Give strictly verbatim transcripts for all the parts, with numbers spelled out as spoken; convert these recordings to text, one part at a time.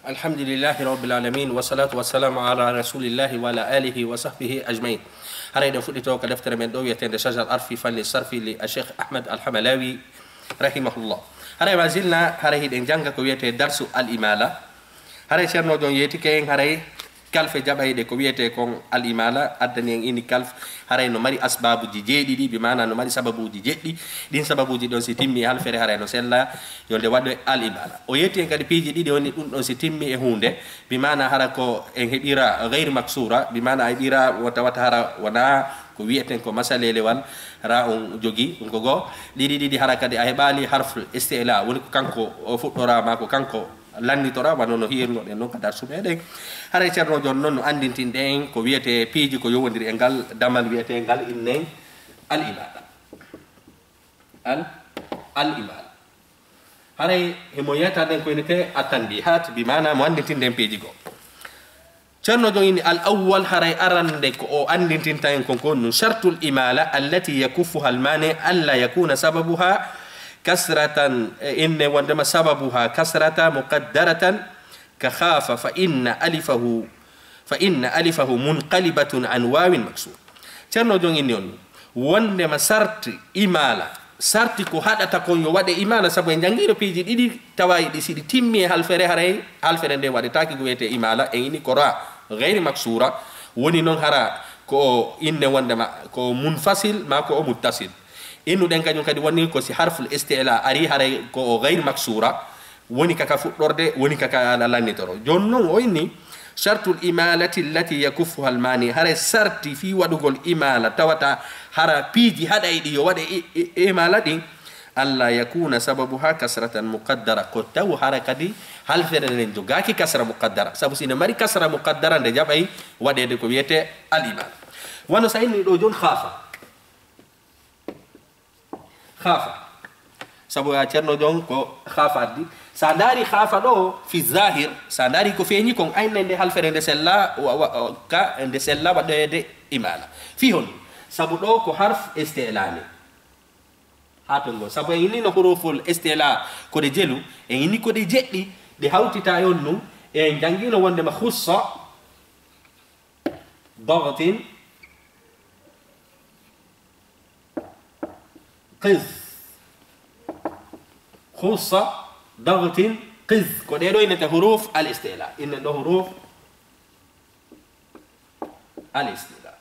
Alhamdulillahi rabbil alamin wa salatu wassalamu ala rasulillahi wa ala alihi wa sahbihi ajmain. Hara eden fuɗɗito ko deftere men ɗo wiyetede Shajar arfi fanni sarfi li Cheikh Ahmad Al-Hamalawi rahimahullah. Hara ma zilna hara hiɗen janga ko wiyete darsu al imala. Hara ceernoɗo yeeti ke en haray kalfe jaɓayɗe ko wiyete kon al imala addani en ini kalf haray no mari asbabuji jeeɗiɗi bi mana no mari sababuji jeɗɗi ɗin sababuji ɗon si timmi halfere haray no sella yonde waɗo al imala o yetti en kadi piiji ɗiɗi woni ɗum ɗon si timmi e hunde bi mana hara ko en heɓira gayre maksura bi mana a heɓira wata wata hara wona ko wiyeten ko masalelewal ra on jogi ɗum ko goo ɗiɗi ɗiɗi hara kadi a heɓali harfle istila woni ko kanko o fuɗɗorama ko kanko lannitora wano no hirnoɗen noon ka darsu meɗen haray ceerno jon noon no andintinɗen ko wiyete piiji ko yowodiri e ngal damal wiyete ngal innen al imala al al imala haray hemo yiyataɗen ko inete attanbihat bi mana mo andintinɗen piiji goo ceerno jon ini al awwal haray arande ko o andintinta en kon kon no shartul imala allati yakuffuha al mani alla yakuna sababuha كسرة إن وندم سببها كسرة مقدرة كخاف فإن ألفه فإن ألفه منقلبة عن واو مكسور. ترى دون إنيون وندم سرت إمالة سرت كهذا تكون يواد إمالة سبب ينجير بيجي إدي تواي دي سيد تيمي هالفره هراي هالفره ده واد تاكي قويته إمالة إني كرا غير مكسورة ونينون هرا كو إن وندم كو منفصل ما كو متصل. inu den kañum kadi woni ko si harful istila ari haray ko gayr maksura woni kaka fuɗɗorde woni kaka ala lannitoro jon non o inni shartul imalati allati yakuffuha al mani haray sarti fi waɗugol imala tawata hara piiji haɗay ɗi yo waɗe imala ɗin alla yakuna sababuha kasratan muqaddara ko taw hara kadi halfere nden jogaki kasra muqaddara sabu sine mari kasra muqaddara nde jaɓay waɗede ko wiyete al imala wano sa inni ɗo jon khafa khafa sabu a ceerno jon ko khafa di sa dari khafa ɗo fi zahir sa dari ko feeñi kon ayne nde halfere nde sella ka nde sella waɗoyede imala fi hon sabu ɗo ko harf istilani ha ton go sabu en inni no huruful istila kode jelu en inni kode jeɗɗi ɗe hawtita yon num en jangino wondema khussa ضغط قذ خص ضغط قذ كوديرو إن حروف الاستعلاء إن حروف الاستعلاء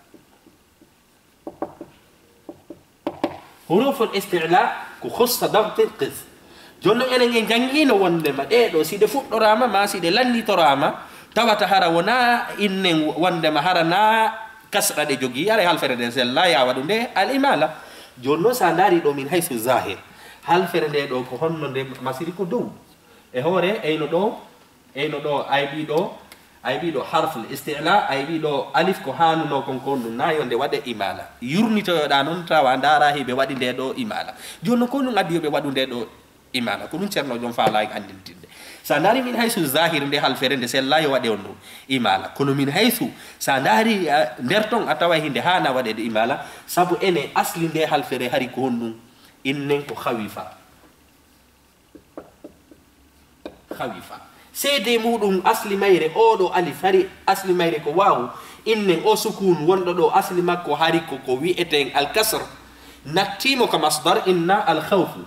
حروف الاستعلاء كخص ضغط قذ جونو إن جانجينو وندما ديدو سيدي فوتوراما ما سيدي لاني توراما تبata hara wona إن وندما hara na kasra de jogi ala halfere de sella ya wadunde al imala jonno sa dari ɗo min haysu zahir halfere nde ɗo ko honno nde masiri ko dow e hoore eyno ɗo eyno ɗo ayɓi ɗo ayɓi ɗo harful istila ayɓi ɗo alif ko hanuno kon kon ɗum nayo nde waɗe imala yurnitoyoɗa noon tawa dara hiɓe waɗi nde ɗo imala jonno ko ɗum addi yoɓe waɗu nde ɗo imala ko ɗum ceerno jon faalayi andintinde sa dari min haysu zahir nde halfere nde sellayo waɗe on ɗum imala kono min haysu sa dari nder ton a tawa hinde hana waɗede imala sabu ene asli nde halfere hari ko hon ɗum innen ko khawifa khawifa seede muɗum asli mayre oɗo alif hari asli mayre ko wawu innen o sukun wonɗo ɗo asli makko hari ko ko wi'eten al kasr nattimo ka masdar inna al khawfu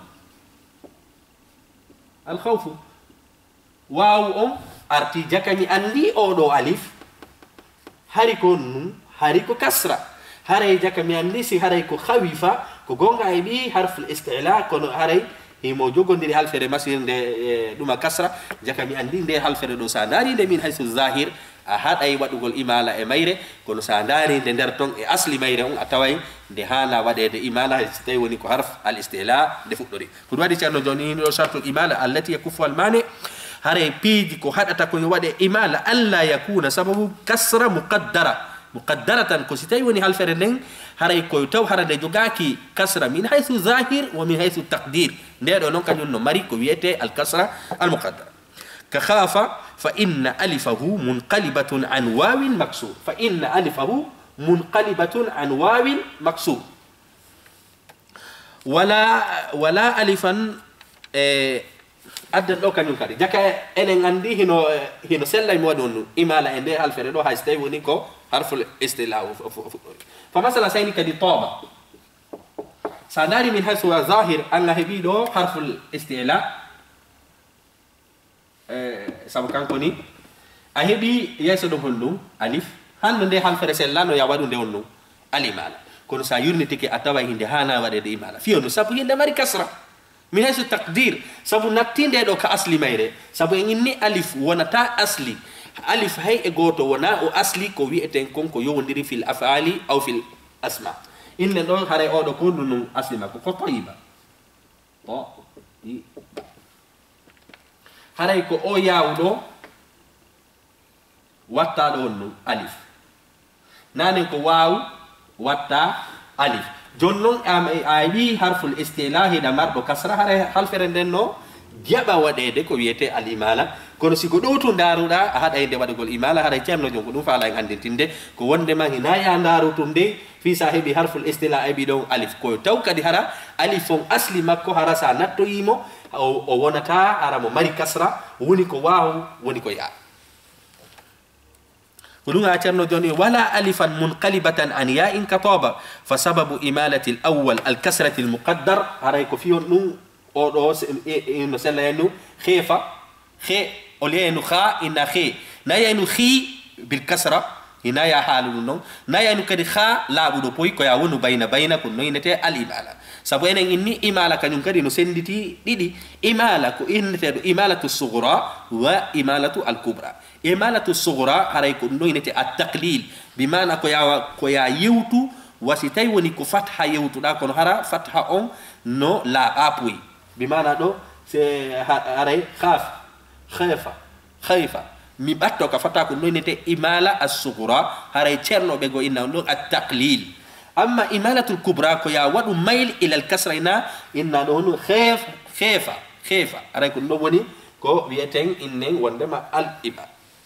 al khawfu wawu on arti jakami andi oɗo alif hari ko num hari ko kasra haray jakami andi si haray ko khawifa ko gonga e ɓi harful istila kono haray himo jogodiri halfere masir nde ɗuma kasra jakami andi nde halfere ɗo sa dari nde min haysu zahir a haɗay waɗugol imala e mayre kono sa dari nde nder ton e asli mayre on a taway nde haala waɗede imala so tawi woni ko harf al istila nde fuɗɗori ko ɗum waɗi ceerno joni ɗo shartul imala allati yakuffu al mani haray piiji ko haɗata ko yo waɗe imala alla yakuna sababu kasra muqaddara muqaddaratan ko si tawi woni halfere nden haray koye taw hara nde jogaki kasra min haythu zahir wa min haythu taqdir ndeɗo noon kañum no mari ko wiyete al kasra al muqaddara ka khafa fa inna alifahu munqalibatun an wawin maksur fa inna alifahu munqalibatun an wawin maksur wala wala alifan addan do kanyum kadi jaka enen andi hino hino sella mi wadon imala ende halfere do haystay woni ko harful istila fa masala sayni kadi taba sadari min hasu zahir an hebi do harful istila eh sabu kanko ni a hebi yeso do honnu alif hande nde halfere sella no ya wadu nde honnu alimala kono sa yurnitike atawa hinde hana wade de imala fiyo no sabu hinde mari kasra min haysu taqdir sabu nattinde do ka asli mayre sabu inni alif wonata asli alif hay e goto wona o asli ko wi'eten konko yowndiri fil afali aw fil asma inne do hare o do ko dum asli makko ko tayyiba to hare ko o yawdo watta do no alif nane ko waw watta alif jonnon am aybi harful istilahi da mardo kasra hare halfere den no diaba wadede ko wiete al imala kono siko do to daruda hada inde wadugol imala hare cerno jonko dum faala en andintinde ko wonde ma hinaya daru tumde fi sahibi harful istilah aybi do alif ko taw kadi hara alifon asli makko hara sa natto yimo o wonata ara mo mari kasra woni ko waaw woni ko ya ولغة أترنو جوني ولا ألفا منقلبة عن ياء كطابة فسبب إمالة الأول الكسرة المقدر هرايكو فيه نو أو أو إنه سلا إنه خيفة خي أولي إنه خا إن خي نايا إنه خي بالكسرة هنا يا حال نو نايا إنه كده خا لا بدو بوي كيا ونو بين بين كنو إنته الإمالة سبب إن إني إمالة كنيم كده إنه سندتي دي إمالة كو إن تدو إمالة الصغرى وإمالة الكبرى إمالة الصغرى هرايكو نو إنته التقليل بمعنى كيا كيا يوتو وسيتاي وني كو فتحة يوتو دا كون هرا فتحة أون نو لا أبوي بمعنى دو سي هراي خاف خيفة خيفة mi batto ka fata ko noynete imala as-sughra haray cerno be go inna no at-taqlil amma imalatul kubra ko ya wadu mail ila al-kasra ina inna no khaf khifa khifa haray ko no woni ko wieten innen wondema al-iba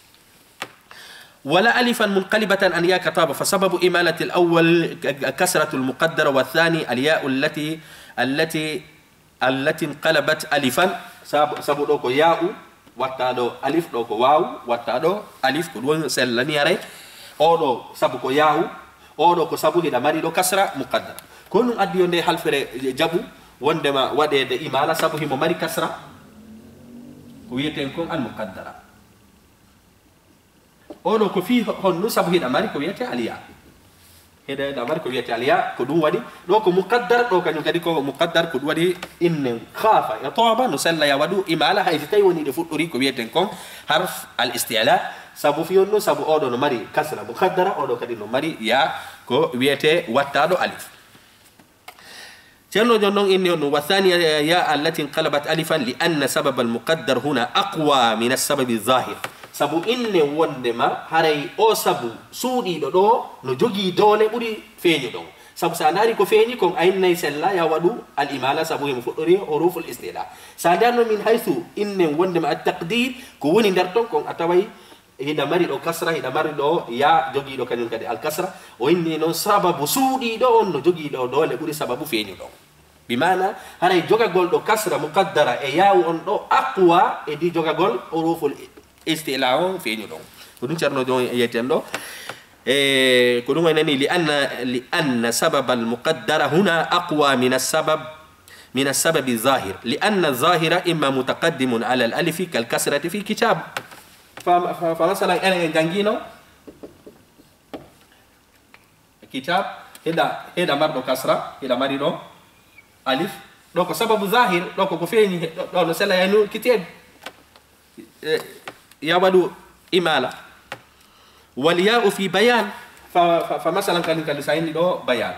ولا ألفا منقلبة أن ياء كتابة فسبب إمالة الأول كسرة المقدرة والثاني الياء التي التي التي انقلبت ألفا سبب دوكو ياء wattado alif do ko waw wattado alif ko don sellani are odo sabu ko yahu odo ko sabu hida mari do kasra muqaddar ko non addi yonde halfere jabu wondema wadede imala sabu himo mari kasra ko wieten ko al muqaddara odo ko fi honno sabu hida mari ko wiete aliya heda da mari ko wiete aliya ko dum wadi do ko muqaddar do kanyum kadi ko muqaddar ko dum wadi in khafa ya taba no sella ya wadu imala hay tay woni de fudori ko wieten kon harf al istila sabu fi onno sabu odo no mari kasra muqaddara odo kadi no mari ya ko wiete wattado alif cerno jonnon inni on wa thaniya ya allati inqalabat alifan li anna sabab al muqaddar huna aqwa min as sabab al zahir sabu inne wondema haray o sabu suudi do do no jogi dole buri feñu do sabu sa nari ko feñi kon aynay sella ya wadu al imala sabu him fudori huruf al istila sa dano min haythu inne wondema at taqdir ko woni dar ton kon atawai hida mari do kasra hida mari do ya jogi do kanyum kadi al kasra o inni non sababu suudi do on no jogi do dole buri sababu feñu do bimana haray jogagol do kasra muqaddara e yaw on do aqwa e di jogagol huruf al استيلاو في نيدون كودون تشارنو دون يتندو اي كودون انني لان لان سبب المقدر هنا اقوى من السبب من السبب الظاهر لان الظاهر اما متقدم على الالف كالكسره في كتاب فمثلا انا جانجينو كتاب هدا هدا مرد كسره هدا مريدو الف دوكو سبب ظاهر دوكو كفيني دو نسلا ينو كتاب يا ودو إمالة والياء في بيان فمثلا كان كان ساين دو بيان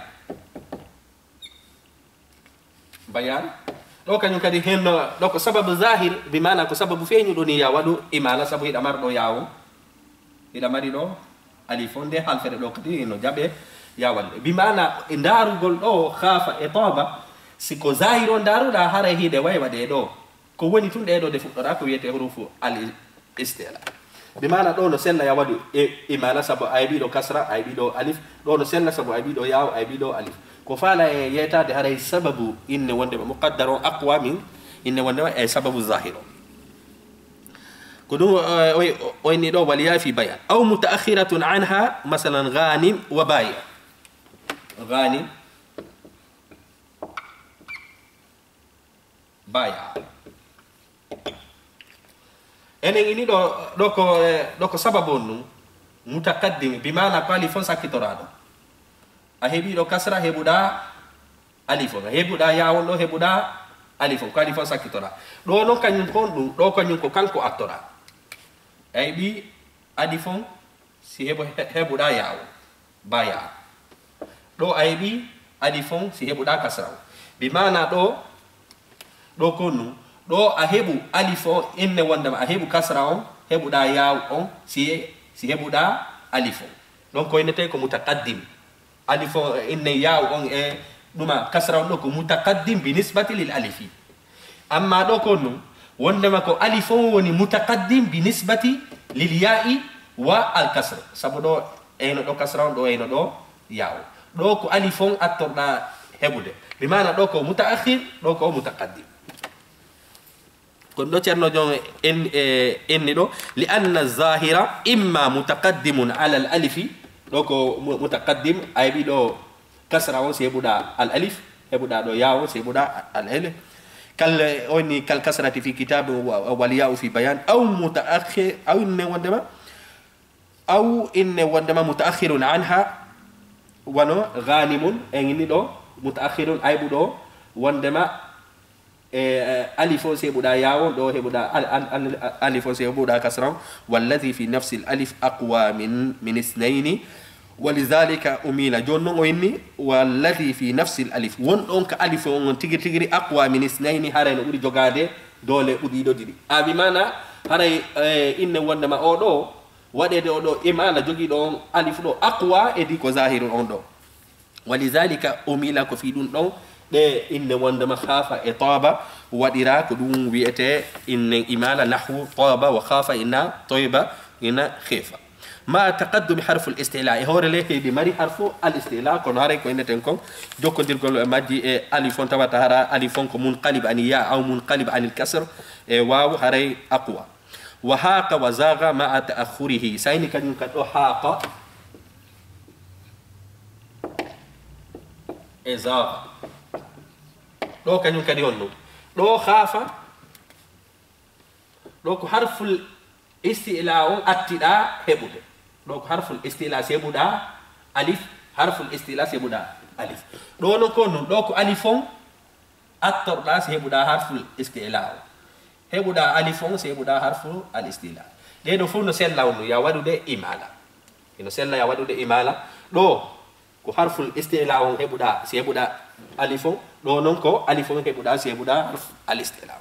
بيان لو كان يكادي هنا لو سبب ظاهر بمعنى كسبب فين دنيا ودو إمالة سبب إذا مر دو ياو إذا مر دو ألفون ده حال فرد لو كدي إنه جابه يا ول بمعنى إن دارو قول دو خاف إطابة سكو ظاهر دارو ده هره هي دواي وده دو كوني تون ده دو دفقرا كويته حروف ال istila bimana do no sella ya wadu e imala sabu aybi do kasra aybi do alif do no sella sabu aybi do yaw aybi do alif ko fala e yeta de haray sababu inne wonde muqaddaru aqwa min inne wonde e sababu zahiro كدو وين دو وليا في بيان أو متأخرة عنها مثلا غانم وبايع غانم بايع أنا إني دو دوكو دوكو سببونو متقدم بمعنى قال فون ساكتورادو أهبي دو كسرة هبودا ألفون هبودا ياون دو هبودا ألفون قال فون ساكتورا دو نو كان ينكون دو كان ينكو كانكو أكتورا أهبي ألفون si hebo hebo da yaw baya do aybi adi fon si hebo da kasraw bi mana do do konu do a hebu alifo inne wanda a hebu kasraw hebu da yaw on si si hebu da alifo donc ko inete ko mutaqaddim alifo inne yaw on e duma kasraw do ko mutaqaddim bi nisbati lil alifi amma do konu wanda mako alifo woni mutaqaddim bi nisbati lil ya'i wa al kasr sabodo eno do kasra do eno do yaw do ko alifon attorda hebude bi mana do ko mutaakhir do ko mutaqaddim kon do cerno jong en en do li anna az-zahira imma mutaqaddimun ala al-alifi do ko mutaqaddim ay bi do kasra on sebuda al-alif hebuda do yaw sebuda al-alif kal oni kal kasrati fi kitab wal yaw fi bayan aw mutaakhir aw ne wandama أو إن وندما متأخر عنها ونو غانم إني دو متأخر أي بدو وندما ألف سيبودا ياو دو هيبودا ألف سيبودا كسران والذي في نفس الألف أقوى من من اثنين ولذلك أميل جون وإني والذي في نفس الألف ون أنك ألف ون تيجي تيجي أقوى من اثنين هارين أودي جوجادة دولة أودي دو دي أبي مانا هاري إن وندما أودو wade do do imala jogi do alif do aqwa e di ko zahirun on do walizalika umila ko fi dun do de inne wonde ma khafa e taba wadira ko dum wiete inne imala nahwu taba wa khafa inna tayba inna khifa ma taqaddum harf al istila e hore leke di mari harfu al istila ko hare ko ineten kon jokkondir gol majji e alifon tawata hara alifon ko munqalib an ya aw munqalib an al kasr e waw hare aqwa وهاق وزاغ مع تأخره سايني كان ينكتو هاق إزاغ لو كان ينكتو يونو لو خاف لو حرف الاستئلاء اتدا هبوده لو حرف الاستئلاء سيبودا ألف حرف الاستئلاء سيبودا ألف لو نكون لو ألفون أكتر لا سيبودا حرف الاستئلاء hebuda alifon sebuda harfu al-istila de do fu no sella wonu ya wadude imala ino sella ya wadude imala do ko harfu al-istila on hebuda sebuda alifon do non ko alifon hebuda sebuda harfu al-istila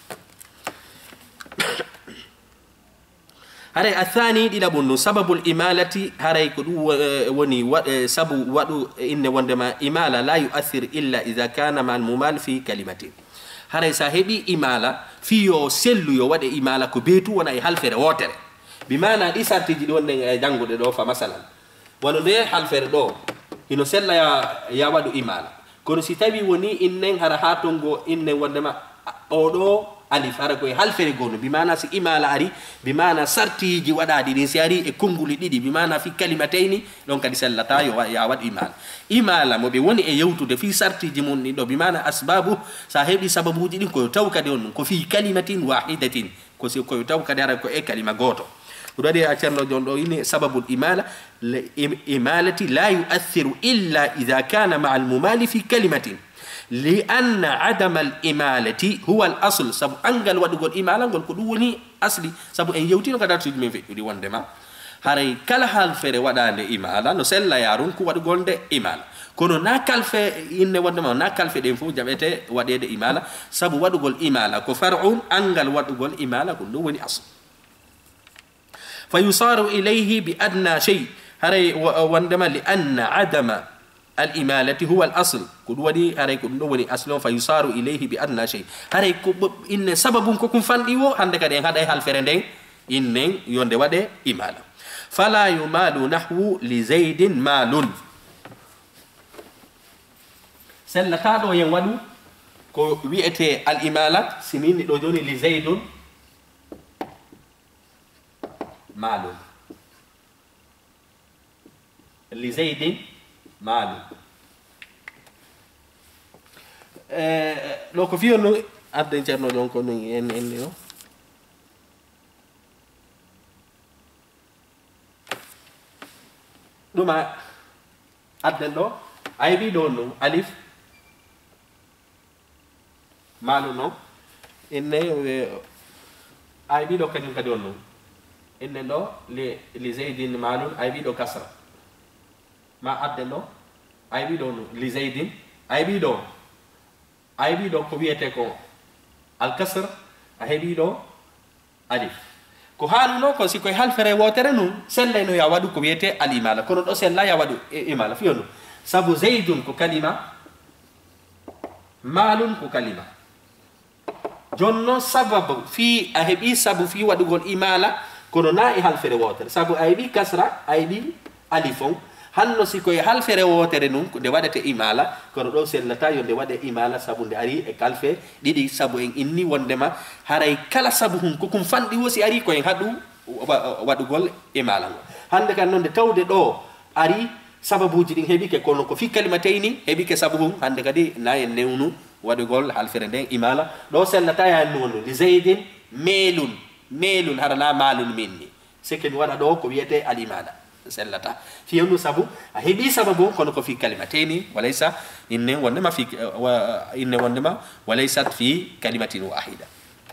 hare athani dila bunnu sababul imalati hare ko du woni sabu wadu inne wondema imala la yu'athir illa idha kana ma al-mumal fi kalimatin hare sa hebi imala fiyo sellu yo wade imala ko betu wona e halfere wotere bi mana di sartiji di wonde e jangude do fa masalan wono de halfere do ino sella ya ya wadu imala kono si tawi woni innen hara hatongo inne wondema odo alif hara ko e halfere gono bi mana si imala ari bi mana sartiji wadadi din si ari e konguli didi bi mana fi kalimataini don kadi sellata yo ya wad imala imala mo be woni e yewtude fi sartiji mun ni do bi mana asbabu sa hebi sababuji din ko taw kadi on ko fi kalimatin wahidatin ko si ko taw kadi ara ko e kalima goto ودي أترنو جون إني سبب الإمالة إمالة لا يؤثر إلا إذا كان مع الممال في كلمة لأن عدم الإمالة هو الأصل سب أنجل ودقول إمالة قل كدوني أصلي سب أن يوتين كذا تريد من في دي وندما هاري كلا حال فر ودان إمالة نسلا يارون كو ودقول ده إمالة كونو ناكل في إن وندما ناكل في دين فو جمعته ودي ده إمالة سب ودقول إمالة كفرعون أنجل ودقول إمالة كدوني أصل فيصار إليه بأدنى شيء هري وندما لأن عدم الإمالة هو الأصل كدودي هري كدوني أصل فيصار إليه بأدنى شيء هري إن سبب كوكم فانديو عندك ده هذا حال فرندين إن يوندوا ده إمالة فلا يمال نحو لزيد مال سلكادو ينودو كو ويأتي الإمالة سنين دوجوني لزيد مال لزيد مال لو كفيو نو أبدا نجرنا لون كونو إن إن يو دوما أبدا لو أي بي دونو ألف مالو نو إن أي بي دو كنيم كدونو إن لو لزيد مال أي بي دو كسر ما أبدا لو أي بي دونو لزيد أي بي دو أي بي دو كوبيته كو الكسر أي بي دو ألف ko halu no ko siko hal fere wotere nu selle no ya wadu ko wiete al imala kono do sella ya wadu imala fiyono sabu zaidun ko kalima malun ko kalima jonno sababu fi ahebi sabu fi wadu gol imala kono na e hal fere wotere sabu aybi kasra aybi alifon hanno siko hal fere wotere nu de wadate imala kono do sellata yo de wade imala sabu de ari e kalfe didi sabu en inni wondema haray kala sabu hun ko kum fandi wosi ari ko en hadu wadugol imala hande kan non de tawde do ari sababuji din hebi ke kono ko fi kalimatayni hebi ke sabu hun hande kadi na en newnu wadugol hal fere den imala do sellata ya nonu li zaidin melun melun harana malun minni seken wada do ko wiete al imala سلتا في يوم سبو هيبي سببو كونو في كلمتين وليس إن وندما في إن وندما وليست في كلمة واحدة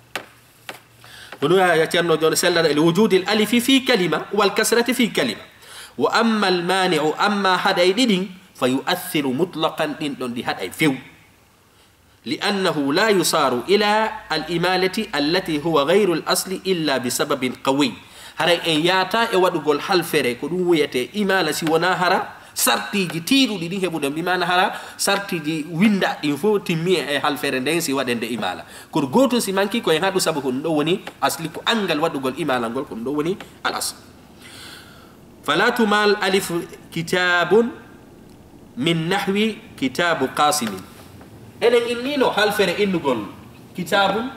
ونوع يتيانو جون سلر الوجود الألف في كلمة والكسرة في كلمة وأما المانع أما هذا يدين فيؤثر مطلقا إن دي هذا فيو لأنه لا يصار إلى الإمالة التي هو غير الأصل إلا بسبب قوي haray en yaata e wadugol halfere ko dum wiyete imala si wona hara sartiji tiidu di hebude bi mana hara sartiji winda din fo timmi e halfere den si wadende imala ko goto si manki ko en hadu sabu ko do woni asli ko angal wadugol imala gol ko do woni al asl fala tumal alif kitabun min nahwi kitabu qasim enen innino halfere indugol kitabun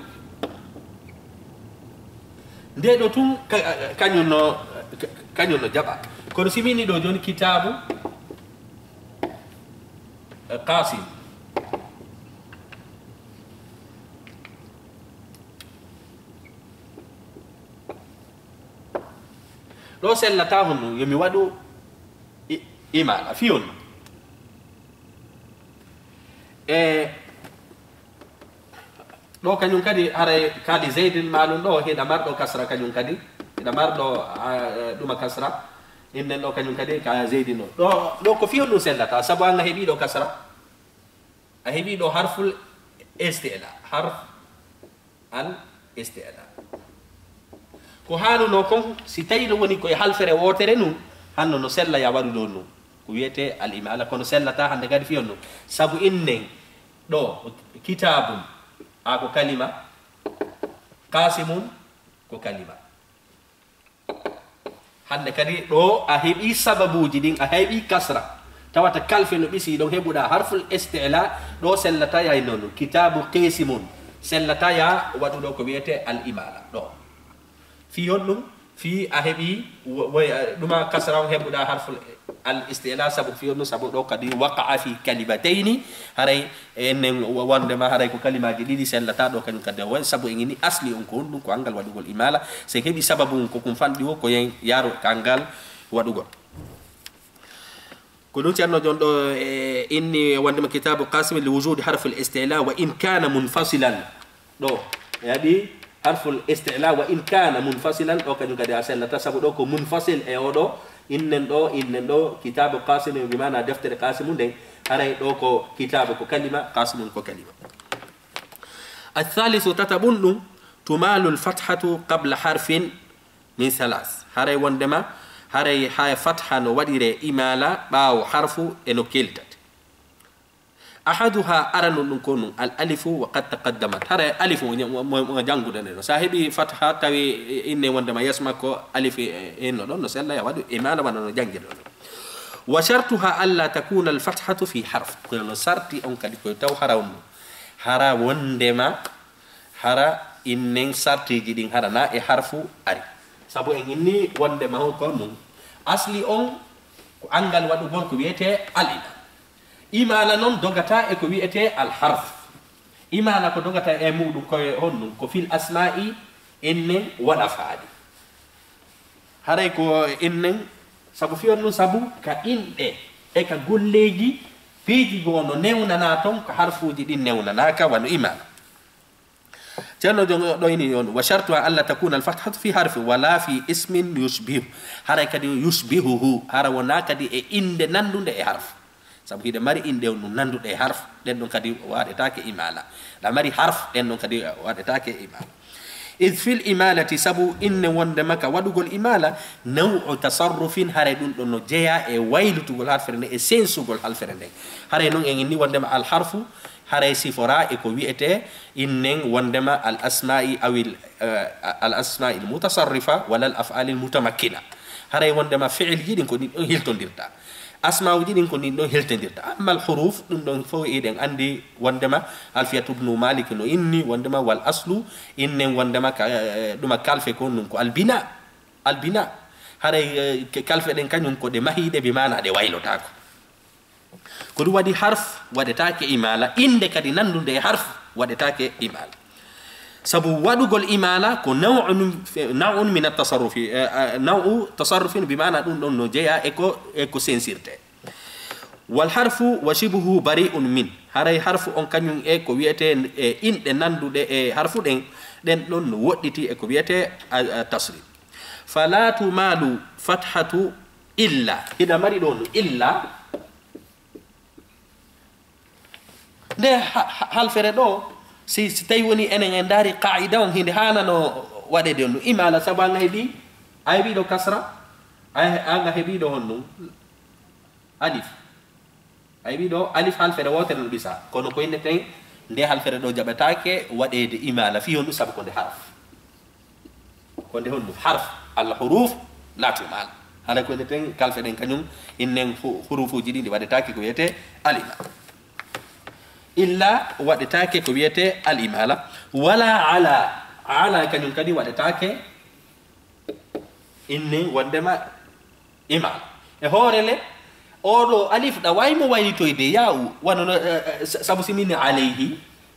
nde do tum kañum no kañum no jaba kono simini do joni kitabu qasim do sellata hono yomi wadu imala fiyon e do kanyum kadi are kadi zaidin malun do heda mardo kasra kanyum kadi heda mardo duma kasra inne do kanyum kadi ka zaidin do do ko fiyo no sellata sabu anga hebi do kasra a hebi do harful istila harf al istila ko halu no kon si tayno woni ko halfere wotere nu hanno no sella ya wadu do nu ko wiete al imala kono sellata hande kadi fiyo no sabu inne do kitabun ako kalima qasimun ko kalima hande kadi do a hebi sababuji din a hebi kasra tawata kalfe no bisi don hebuda harful istila do sellata ya nonu kitabu qasimun sellata ya wadu do ko wiete al imala do fi yonnum fi a hebi duma kasra hebuda harful al istila sabu fi yonnum sabu do kadi waqa'a fi kalimataini haray en wonde ma haray ko kalimaji didi sellata do kan kadde wa sabu ngini asli on ko dum ko angal wadugol imala se hebi sababu ko kum fandi wo ko yen yaro kangal wadugol ko dum tianno jon do inni wonde ma kitabu qasim li wujud harf al istila wa in kana munfasilan do yadi harf al istila wa in kana munfasilan do kan kadde sellata sabu do ko munfasil e odo innen do innen do kitabu qasim bi mana deftere qasim de haray do ko kitabu ko kalima qasim ko kalima الثالث تتبن تمال الفتحة قبل حرف من ثلاث هاي وندما هاي هاي فتحة نودير إمالة باو حرف إنو كيلتت أحدها أرن نكون الألف وقد تقدمت هاي ألف جانغو دنيرو صاحبي فتحة تاوي إني وندما يسمكو ألف إنو دون نسأل يا ودو إمالة ونو جانغو وشرطها ألا تكون الفتحة في حرف كل شرطي أنك دكتور حرام hara wondema hara innen sarti jidin hara na e harfu ari sabu en inni wonde maho ko mum asli on ko angal wadugol ko wiyete alina imala non dogata e ko wiyete al harf imala ko dogata e mudum ko honnum ko fil asma'i inne wala faadi haray ko innen sabu fiyonnu sabu ka inde e ka golleji piiji gono newnana ton ko harfuji din newnana ka wano imala جنو دويني يون وشرطها ألا تكون الفتحة في حرف ولا في اسم يشبه هذا كدي يشبهه هذا وناك دي إند نندو ده حرف سبب كده مري إند نندو ده حرف لأنه كدي وارد تاك إمالة لا مري حرف لأنه كدي وارد تاك إمالة إذ في الإمالة سبو إن وندمك ودقول إمالة نوع تصرف هردون إنه جاء ويل تقول حرف رنة سينس تقول حرف رنة هذا إنه إني وندم الحرف haray sifora e ko wi'ete innen wondema al asma'i aw al asma'i al mutasarrifa wala al af'al al mutamakkina haray wondema fi'il jidin ko din don hiltondirta asma'u jidin ko din don hiltondirta amma al huruf dum don fo eden andi wondema alfiyat ibn malik no inni wondema wal aslu innen wondema duma kalfe ko nun ko al bina al bina haray kalfe den kanyum ko de mahide bi mana de waylotako ko du wadi harf wadetake imala inde kadi nandunde harf wadetake imala sabu wadugol imala ko naw'un naw'un min at-tasarruf naw'u tasarrufin bi maana dum don no jeya e ko e ko sensirte wal harfu wa shibhu bari'un min haray harfu on kanyum e ko wiete e inde nandude e harfu den den don no wodditi e ko wiete tasrif fala tumalu fathatu illa ida mari don illa de halfere do si si tay woni enen en dari qaida on hinde hanano wadede on imala sabanga hebi ay bi do kasra ay anga hebi do honno alif ay bi do alif halfere wotere no bisa kono ko inde tay de halfere do jabatake wadede imala fi honno sab ko de harf ko de honno harf al huruf la tumal hala ko de tay kalfe den kanyum innen hurufu jidi di wadetake ko yete alima إلا ودتاك كويته الإمالة ولا على على كان ينكدي ودتاك إني وندما إمالة هورله أولو ألف دواي مو واي تويدي ياو وانو سابو سيمين عليه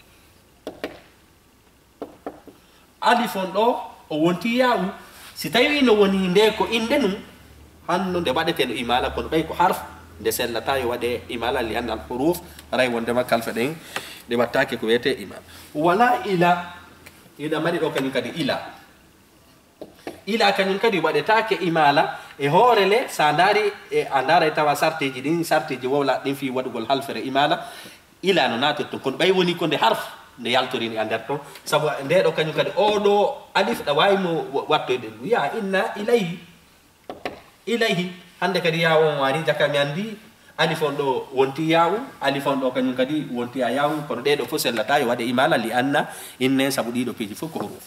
ألف دو وانتي ياو ستايو إنو واني إنديكو إندنو هنو دبادة تنو إمالة كون بايكو حرف de sellata yo wade imala li andal huruf ray wondema kalfa den de wattake ko wete imal wala ila ida mari do kanyum kadi ila ila kanyum kadi wade take imala e horele sandari e andara tawa sarteji din sarteji wawla din fi wadugol halfere imala ila no nato to kon bay woni ko de harf de yaltorini andar to sabu de do kanyum kadi o do alif da waymo watto de wiya inna ilayhi ilayhi hande kadi yawo wari jaka mi andi alifon do wonti yawo alifon do kanyum kadi wonti yawo kono de do fo sellata yo wade imala li anna inne sabudi do piji fo ko huruf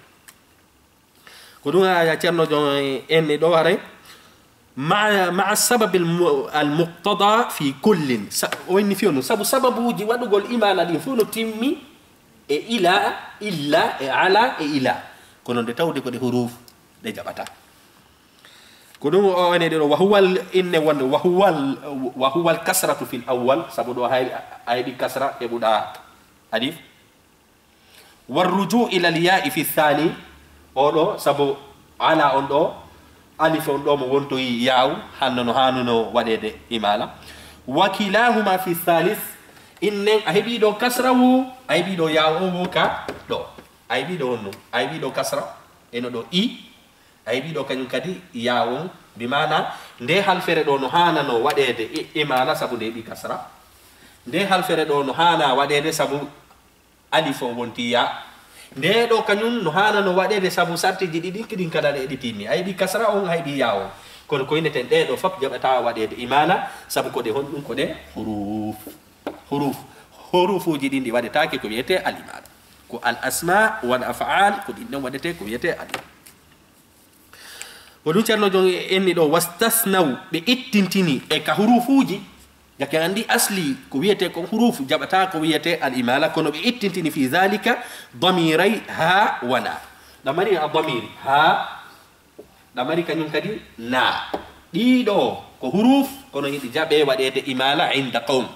ko dum ya cerno jo enni do ware ma ma sabab al muqtada fi kullin woni fi onu sabu sababuji wadugol imala di fo no timmi e ila illa e ala e ila kono de tawde ko de huruf de jabata كدوم أنا ديرو وهو إن وند وهو وهو الكسرة في الأول سبودو هاي هاي بكسرة يبودا ألف والرجوع إلى الياء في الثاني أولو سبو على أندو ألف أندو مونتو ياو هانو هانو وديد إمالا وكلاهما في الثالث إن أهبي دو كسرة و أهبي دو ياو وكا دو أهبي دو نو أهبي دو كسرة إنو دو إي ay bi do kanyum kadi yawo bi mana nde halfere do no hana no wadede imala sabu de bi kasra nde halfere do no hana wadede sabu alifo wonti ya nde do kanyum no hana no wadede sabu sarti jidi din kidin kada de ditimi ay bi kasra on ay bi yawo kono ko inete de do fap jabata wadede imala sabu ko de hon dum ko de huruf huruf hurufu jidi di wadetake ko wiete al imala ko al asma wal af'al ko dinno wadete ko wiete al ودو تشارلو جون اني دو واستثنوا بإتنتيني اي كحروفوجي جاكي عندي اصلي كويته كو حروف جابتا كويته الاماله كونو بإتنتيني في ذلك ضميري ها ونا ضمير الضمير ها ɗamari kañum kadi na ɗiɗo ko huruf kono yiɗi jaɓe waɗede imala inda qawm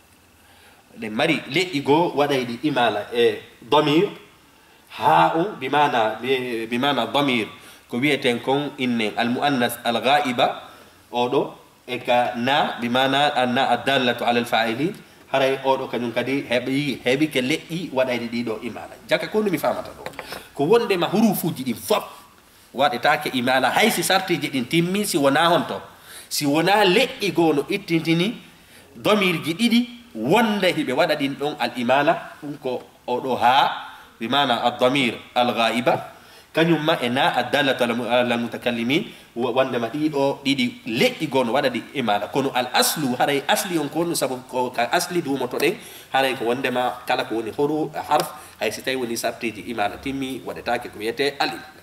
ɗe mari leƴƴi goo waɗayɗi imala e damir ha o bimana bimana damir ko wiyeten kon inne almuannas alghaiba oɗo e ka na bimana anna addallatu ala alfa'ilin haray oɗo kañum kadi heɓi heɓi ke leƴƴi waɗayɗi ɗiɗo imala jaka ko mi famata ɗo ko wondema hurufuji ɗin fop waɗetake imala hay si sartiji ɗin timmi si wona honto si wona leƴƴi goo no ittintini damirji ɗiɗi wonde hiɓe waɗa ɗin ɗon al imala ɗum ko oɗo ha bimana addamir alghaiba kañumma e na addallatu ala almutakallimin wondema ɗiɗo ɗiɗi leƴƴi goo no waɗa ɗi imala kono al aslu haray asli on ko wonno saabu ko ka asli dumoto ɗen haray ko wondema kala ko woni horu harf hay si tawi woni sartiji imala timmi waɗetake ko wiyete al imala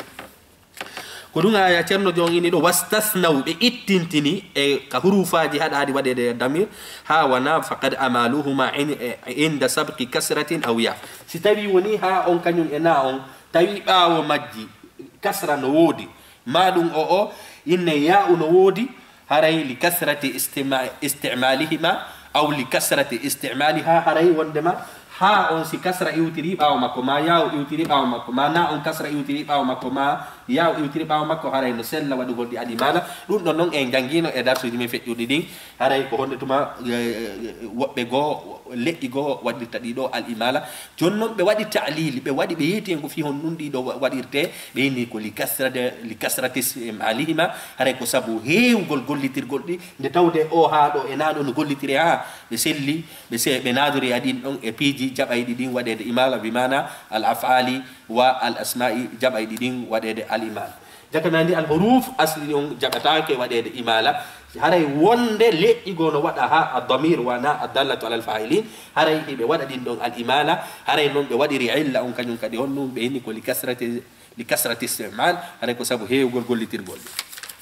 ko ɗum aya ceerno jon ini ɗo wastasnaw ɓe ittintini e ka hurufaji haɗaɗi waɗede damir ha wana faqad amaluhuma inda sabqi kasratin aw ya si tawi woni ha on kañum e na on tawi ɓaawo majji kasra no woodi ma ɗum o o inne ya'u no woodi haray li kasrati istimalihima aw li kasrati istimaliha haray wondema ha on si kasra iwtiri ɓaawo makko ma yaw iwtiri ɓaawo makko ma na on kasra iwtiri ɓaawo makko ma yaw iwtiri ɓaawo makko haray no sella waɗugol ɗi aɗi mana ɗum ɗon noon en jangguino e darsuji min feƴƴuɗi ɗin haray ko honde tuma woɓɓe goo leƴƴi goo waɗirta ɗiɗo al imala joni noon ɓe waɗi ta'lil ɓe waɗi ɓe yeeti en ko fi hon ɗum ɗiɗo waɗirte ɓe inni ko li kasrade li kasratis malihima haray ko saabu heewgol gollitirgol ɗi nde tawde o ha ɗo e naɗo no gollitiri ha ɓe selli ɓe se ɓe nadori aɗin ɗon e piiji jaɓayɗi ɗin waɗede imala bimana al afali wa al asma'i jaɓayɗi ɗin waɗede al imala jakanandi al huruf asli on jaɓatake waɗede imala haray wonde leƴƴi goo no waɗa ha addamir wana addallatu ala alfa'ilin haray hiɓe waɗa ɗin ɗon al imala haray noon ɓe waɗiri illa on kañum kadi on ɗum ɓe inni ko li kasrati li kasrati istimal haray ko saabu heewgol gollitirgol ɗi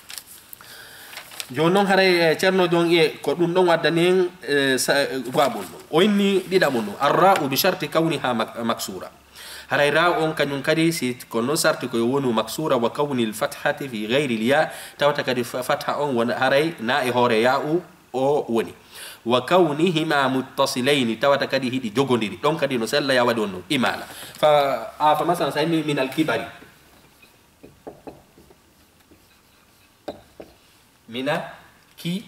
joni noon haray ceerno jon e ko ɗum ɗon waddani en babol ɗon o inni ɗiɗaɓo no arra'u bi sharti kawniha maksura haray ra on kañum kadi si ko noon sarti koye wonu maksura wa kawni l fathati fi gayri l ya tawata kadi fatha on wona haray na e hoore ya'u o woni wa kawnihima muttasilayni tawata kadi hiɗi jogodiri ɗon kadi no sella ya waɗi on noon imala fa a fa masalan sa inni min al kibari mina ki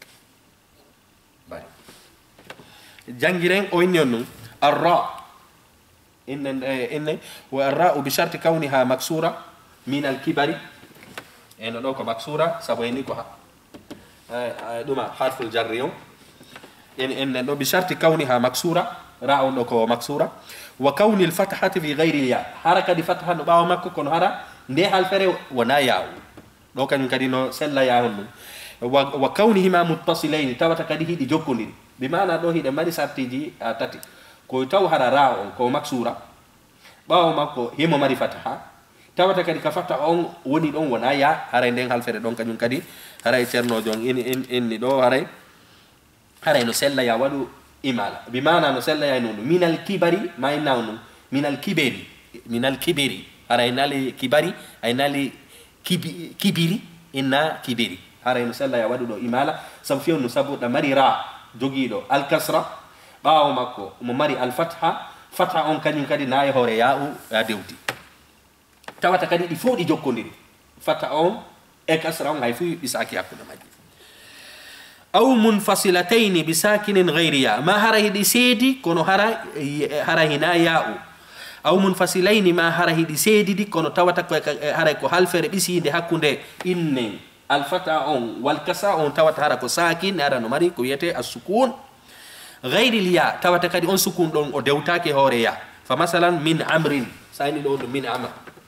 bari jangiren o inni on noon arra إن إن والراء بشرط كونها مكسورة من الكبر إن لو كمكسورة سبعيني كها دوما حرف الجر يوم إن إن لو بشرط كونها مكسورة راء لو كمكسورة وكون الفتحة في غير الياء حركة دي فتحة نباو مكو كون هرا ده الفرق ونا ياو لو كان كدينو سلا ياون وكونهما متصلين تبتا كدي دي جوكوني بمعنى لو هي دماري سارتيجي تاتي ko taw hara ra on ko maksura ɓawo makko himo mari fataha tawata kadi ka fatta on woni ɗon wona ya haray nden halfere ɗon kañum kadi haray ceernojo on inni inni ɗo haray haray no sella ya waɗu imala bimana no sella ya noon minal kibari ma inna on minal kiberi minal kiberi haray nali kibari ay nali kibi, kibiri inna kibiri haray no sella ya waɗu ɗo imala sabu fiyon no sabu ɗa mari ra jogiiɗo alkasra ɓaawo makko mo mari alfatha fatha on kañum kadi na e hoore ya'u a dewti tawata kadi ɗi fof ɗi jokkodiri fatha on e kasra on hay fu ɓisaki hakkude majji aw munfasilatayni bi sakinin gayri ya ma hara hiɗi seedi kono hara hara hina ya'u aw munfasilayni ma hara hiɗi seedidi kono tawata ko haray ko halfere ɓisinde hakkude inne alfatha on wal kasra on tawata hara ko sakin hara no mari ko wiyete assukun غير الياء تاوتا كادي اون سكون دون او دewtaake hoore ya fa masalan min amrin sayni do min amr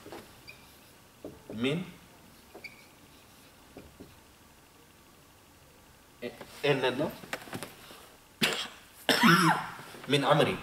min enen no min amri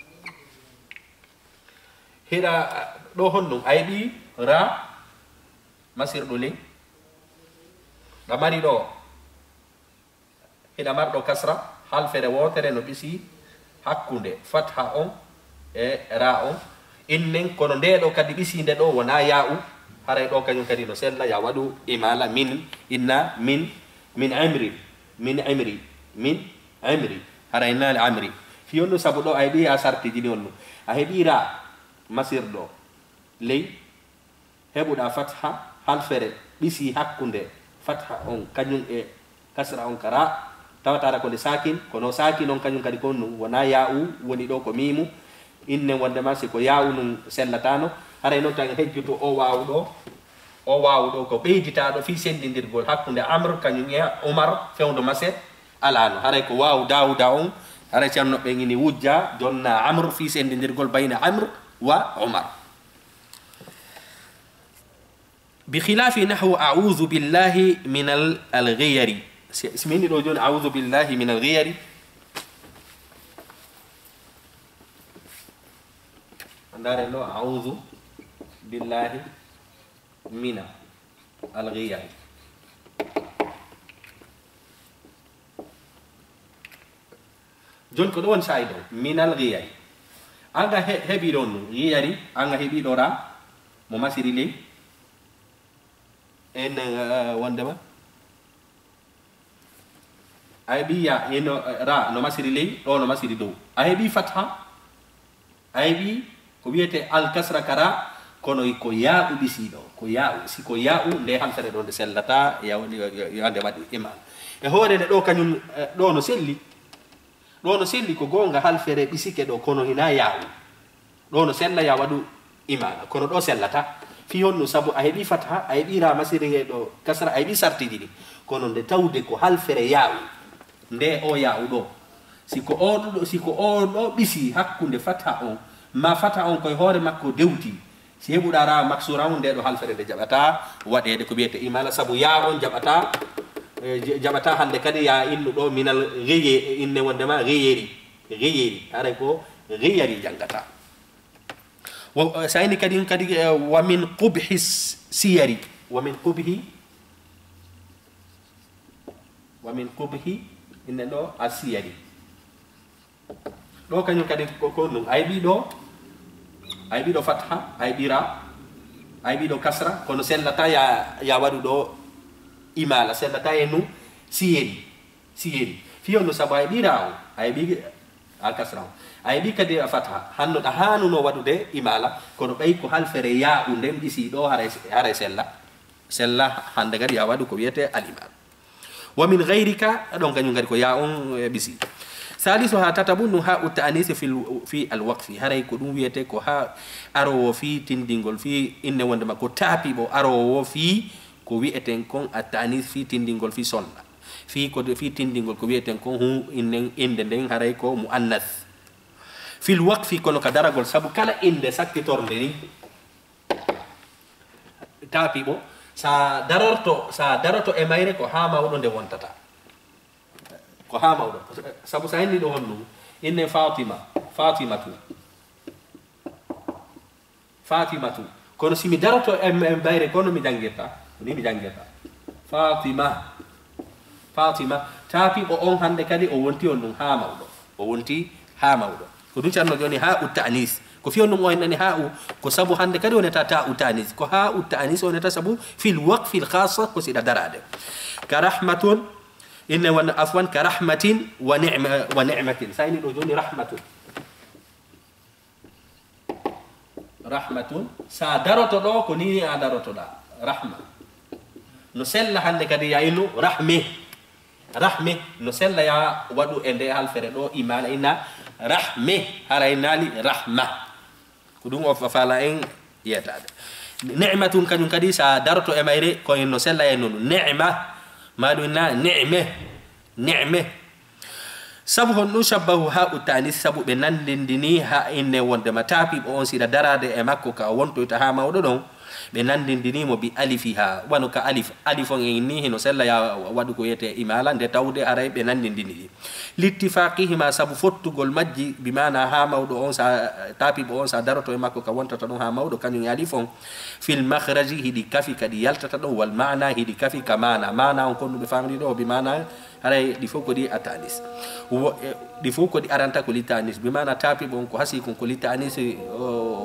hira do honnum aybi ra masir do le da mari do hida mar do kasra halfere wotere no ɓisi hakkunde fatha on e ra on innen kono nde ɗo kadi ɓisinde ɗo wona ya'u haray ɗo kañum kadi no sella ya waɗu imala min inna min min amri min amri min amri haray naali amri fiyon ɗum sabu ɗo a heɓi a sartiji ni on ɗum a heɓira masir ɗo ley heɓuɗa fatha halfere ɓisi hakkunde fatha on kañum e kasra on kara tawataɗa kode sakin kono sakin on kañum kadi kon ɗum wona ya'u woni ɗo ko mimu inne wondema siko ya'u num sellatano haray noon tan hejjuto o wawu ɗo o wawu ɗo ko ɓeyditaɗo fi sendidirgol hakkude amre kañum e oumar fewdo maset alano haray ko wawu dawuda on haray ceerno ɓe ini wujja jonna amre fi sendidirgol bayna amre wa oumar بخلاف نحو أعوذ بالله من الغير اسميني لو جون أعوذ بالله من الغير عندنا لو أعوذ بالله من الغير جون كدوان سايدو من الغير أنغا هبي دون غيري أنغا هبي دورا مماسيري لي en wondema a heɓi ya eno ra no masiri ley ɗo no masiri dow a heɓi fatha a heɓi ko wiyete alkasra kara kono ko yaa'u ɗisiɗo ko yaa'u siko yaa'u nde haltere ɗo nde sellata yande waɗi iman e hoore nde ɗo kañum ɗo no selli ɗo no selli ko gonga halfere ɓisike ɗo kono hina yaa'u ɗo no sella ya waɗu imana kono ɗo sellata fi honno sabu a heɓi fatha a heɓi ra masiri he ɗo kasra a heɓi sartiji ɗi kono nde tawde ko halfere yaa'u nde o yaa'u ɗo siko o ɗo siko o ɗo ɓisi hakkunde fatha on ma fatha on koye hoore makko dewti si heɓuɗa ra maksura on nde ɗo halfere nde jaɓata waɗede ko wiyete imala sabu ya on jaɓata jaɓata hande kadi ya innu ɗo minal reye inne wondema reyeri reyeri haray ko reyari janggata sayni kadi kadi wa min qubhi siyari wa min qubhi wa min qubhi inne ɗo a siyari ɗo kañum kadi ko ɗum a heɓi ɗo a heɓi ɗo fatha a heɓi ra a heɓi ɗo kasra kono sellata ya ya waɗu ɗo imala sellata e nu siyeri siyeri fiyon no sabu a heɓi ra o a heɓi a kasra o a heɓi kadi a fatha hanno ɗa hanuno waɗude imala kono ɓay ko halfere yaa'u nden ɗisi ɗo haray sella sella hande kadi ya waɗu ko wiyete alimal wa min gayrika ɗon kañum kadi ko ya on ɓisi salisu ha tatabu ɗum ha utta anise fi alwaqfi haray ko ɗum wiyete ko ha arowo fi tindingol fi inne wondema ko taapiɓo arowo fi ko wiyeten kon atta anis fi tindingol fi sonna fi ko fi tindingol ko wiyeten kon hu inne inde nden haray ko mu annas fil waqfi kono ka daragol sabu kala inde sakkitorde ni taapiɓo sa darorto sa daroto e mayre ko ha mawɗo nde wontata ko ha mawɗo sabu sa henni ɗo honnu inne fatima fatimatu fatimatu kono simi daroto e mayre kono mi jangirta ni mi jangirta fatima fatima taapiɓo on hande kadi o wonti on ɗum ha mawɗo o wonti ha mawɗo ko ɗum canno joni ha utta anis ko fiyon ɗum o hennani ha u ko sabu hande kadi woneta ta utta anis ko ha utta anis woneta sabu fil waqfi l khassa ko siɗa darade ka rahmatun inne won afwan ka rahmatin wa ni'ma wa ni'matin sayni ɗo joni rahmatun rahmatun sa daroto ɗo ko ni a darotoɗa rahma no sella hande kadi ya inu rahme rahme no sella ya waɗu e nde halfere ɗo imala ina rahme haray naali rahma ko ɗum o fala en yetade ni'matun kañum kadi sa daroto e mayre ko en no sella en noon ni'ma maɗum na ni'me ni'me sabu hon ɗum shabbahu ha utanis sabu ɓe nandindini ha inne wondema taapiɓo on siɗa darade e makko ka wontoyta ha mawɗo ɗon ɓe nandindinimo bi alifiha wano ka alif alif on en ni heno sella ya waɗu ko wiyete imala nde tawde aray ɓe nandindini ɗi littifaqihima sabu fottugol majji bimana ha mawɗo on sa taapiɓo on sa daroto e makko ka wontata ɗon ha mawɗo kañum e alif on fil mahraji hiɗi kafi kadi yaltata ɗon wal mana hiɗi kafi ka mana mana on konɗuɓe famri ɗo bimana haray ɗi fof ko ɗi attanis ɗi fof ko ɗi aranta ko litta anis bimana taapiɓo on ko hasi kon ko litta anis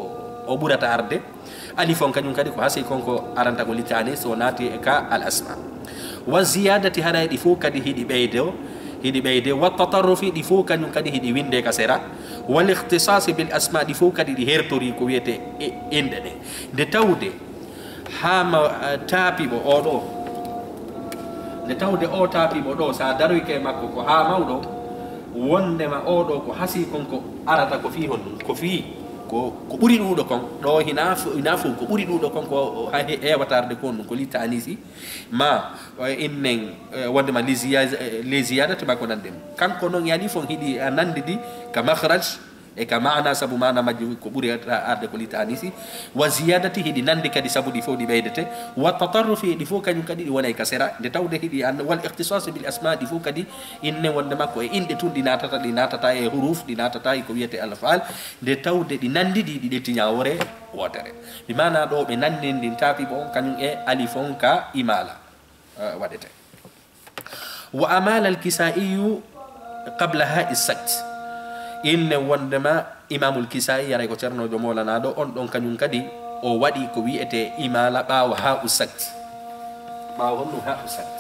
o ɓurata arde alif on kañum kadi ko hasi konko aranta ko litani so naati e ka al asma wa ziyadati hara ɗi fof kadi hiɗi ɓeyde o hiɗi ɓeyde wa tatarrufi ɗi fof kañum kadi hiɗi winde ka sera wal ihtisasi bil asma ɗi fof kadi ɗi hertori ko wiyete inde ɗe nde tawde hama taapiɓo oɗo nde tawde o taapiɓo ɗo sa daroyke makko ko ha mawɗo wondema oɗo ko hasi konko arata ko fi honɗum ko fi ko ko ɓuri ɗuɗo kon ɗo hina hina fof ko ɓuri ɗuɗo kon ko ha hewatarde kon ɗum ko litta anisi ma innen wondema les ziyadati makko nandem kanko noon yani fon hiɗi a nandi ɗi ka mahraj e ka mana sabu mana majji ko ɓuri arde ko litta anisi wa ziyadati hiɗi nandi kadi sabu ɗi fof ɗi ɓeydete wa tatarrufi ɗi fof kañum kadi ɗi wona e kasera nde tawde hiɗi an wal ihtisas bil asma ɗi fof kadi inne wonde makko e inɗe tun ɗi natata ɗi natata e huruf ɗi natata e ko wiyete alfal nde tawde ɗi nandi ɗi ɗi ɗettiñawore wotere mi mana ɗo ɓe nandi ndin taapiɓo on kañum e alif on ka imala waɗete wa amala al kisaiyu qabla ha isakt inne wondema imamul kisai yaray ko ceernojo molanaɗo on ɗon kañum kadi o waɗi ko wiyete imala ɓawa ha usakt ɓawa honɗum ha usakt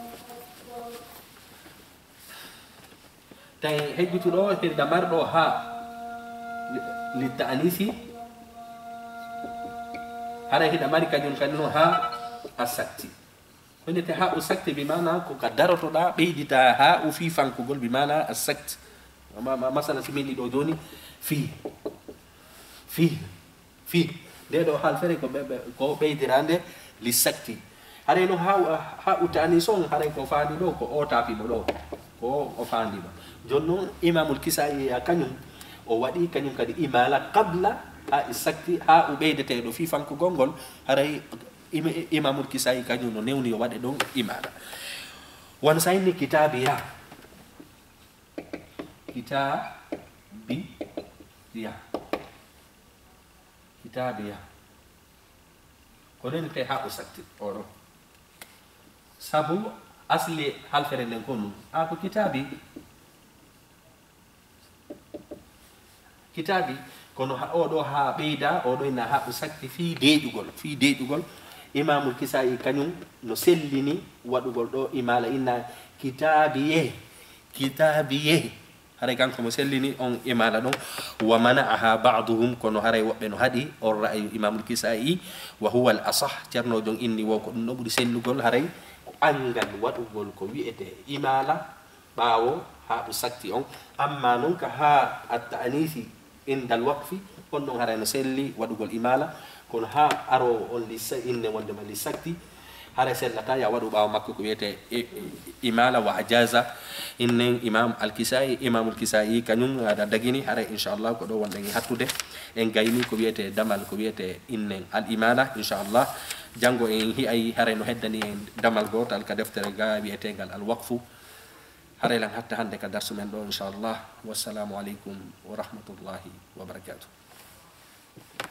tawi hejjutuɗo hirda marɗo ha litta anisi hara hiɗa mari kañum kadi no ha a sakti honete ha u sakti bimana ko ka darotoɗa ɓeydita ha u fi fankugol bimana a sakti masala simili ɗo joni fi fi fi nde ɗo hal fere ko ko ɓeydirande li sakti haray no ha ha utani son haray ko fandi ɗo ko o tafimo ɗo ko o fandima joni noon imamul kisai a kañum o waɗi kañum kadi imala qabla ha sakti ha u ɓeydeteɗo fi fankugol ngol haray imamul kisai kañum no newni yo waɗe ɗon imala won sayni kitabiya kitabiya kitabiya ko renete ha o sakti oɗo sabu asli halfere nden ko ɗum a ko kitabi kitabi kono oɗo ha ɓeyda oɗo ina ha o sakti fi deƴugol fi deƴugol imamul kisai kañum no sellini waɗugol ɗo imala inna kitabiye kitabiye haray kanko mo sellini on imala ɗon wa mana'aha ba'duhum kono haray woɓɓe no haɗi on ra'ayu imamul kisai wa huwa al asah ceernojon inni wo ko ɗum ɗo ɓuri sellugol haray angal waɗugol ko wiyete imala ɓaawo ha ɗum sakti on amma noon ka ha atta anisi indal waqfi on ɗon haray no selli waɗugol imala kono ha aro on li inne wondema li sakti haray sellata ya waɗu ɓaawo makko ko wiyete imala wa ajaza innen imam al-kisai imamul kisai kañum aɗa dagini haray inchallah ko ɗo wonɗen hattude en gayni ko wiyete damal ko wiyete innen al imala inchallah janngo en hi'ay haray no heddani en damal gotal ka deftere ga wiyetegal al waqfu haray lan hatta hande ka darsu men ɗo inchallah wassalamu aleykum wa rahmatullahi wa barakatuh